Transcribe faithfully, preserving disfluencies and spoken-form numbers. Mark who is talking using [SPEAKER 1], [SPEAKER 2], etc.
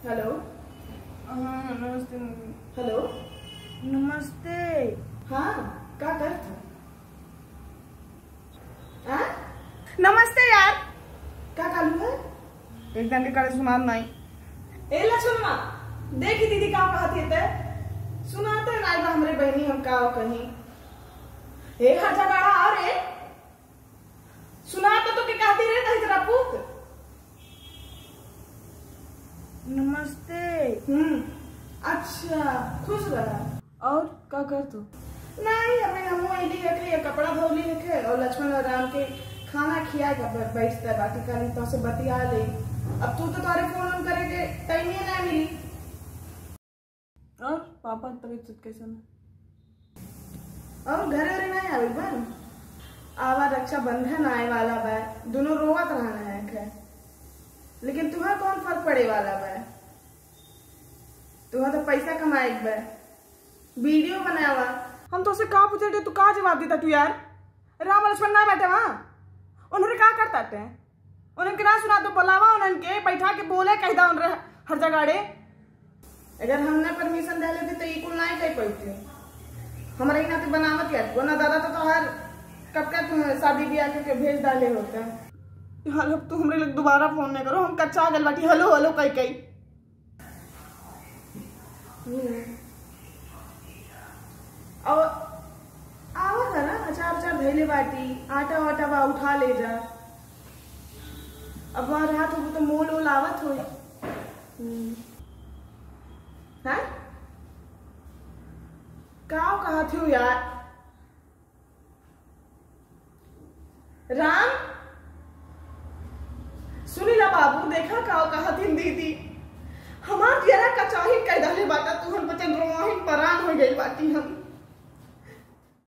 [SPEAKER 1] Hello.
[SPEAKER 2] हाँ नमस्ते।
[SPEAKER 1] Hello.
[SPEAKER 2] नमस्ते।
[SPEAKER 1] हाँ क्या करत आ?
[SPEAKER 2] नमस्ते यार।
[SPEAKER 1] क्या कालू है?
[SPEAKER 2] एकदम के करे सुनात नहीं।
[SPEAKER 1] ए लक्ष्मण देखी दीदी का कहती थे सुनाते नहीं बा हमरे बहनी हम का कहीं ए हर जगह आ रे सुनाते तो के कहती रे नहीं तेरा पुत।
[SPEAKER 2] नमस्ते।
[SPEAKER 1] हम्म अच्छा खुश रहा।
[SPEAKER 2] और क्या कर तू?
[SPEAKER 1] नहीं हमें हम इली रखे कपड़ा धोली रखे और लक्ष्मण और राम के खाना खिया का बैठता बाकी काली तो से बतिया ले। अब तू तो तारे फोन करे के टाइम ही ना मिली।
[SPEAKER 2] और पापा तबीयत कैसा है?
[SPEAKER 1] और घर घरे नहीं आवे बन आवा रक्षाबंधन आए वाला बा दोनों रोवत रहना है खे। लेकिन तुम्हें कौन फर्क पड़े वाला बा? तुम्हें तो पैसा कमाए बा वीडियो बनावा।
[SPEAKER 2] हम तो उसे कहा पूछे तू कहा जवाब देता तू यार? राम लक्ष्मण ना बैठे वहां उन्होंने कहा करता थे उन्हें ना सुना तो बोलावा उन्हें बैठा के बोले कह दा उन्हें हर जगह रे।
[SPEAKER 1] अगर हमने परमिशन दे लेते तो ये कुल नहीं कह पाती हमारे ही नाते बनावत क्या वरना दादा तो, तो हर कब का तुम शादी ब्याह करके भेज डाले होते हैं।
[SPEAKER 2] हाँ अब तू हमरे लिए दोबारा फोन नहीं करो हम कच्चा गल बाटी हेलो हेलो कई कई।
[SPEAKER 1] और आवा था ना अचार अचार धैले बाटी आटा वाटा बा उठा ले जा। अब वहां रहा तो वो तो मोल ओल आवत हो। हाँ काव कहा थी यार राम सुनी ला बाबू देखा काव कहा थी दीदी हमार जरा का चाही कह डाले बाटा तू हम बचन रोहिन परान हो गई बाटी हम।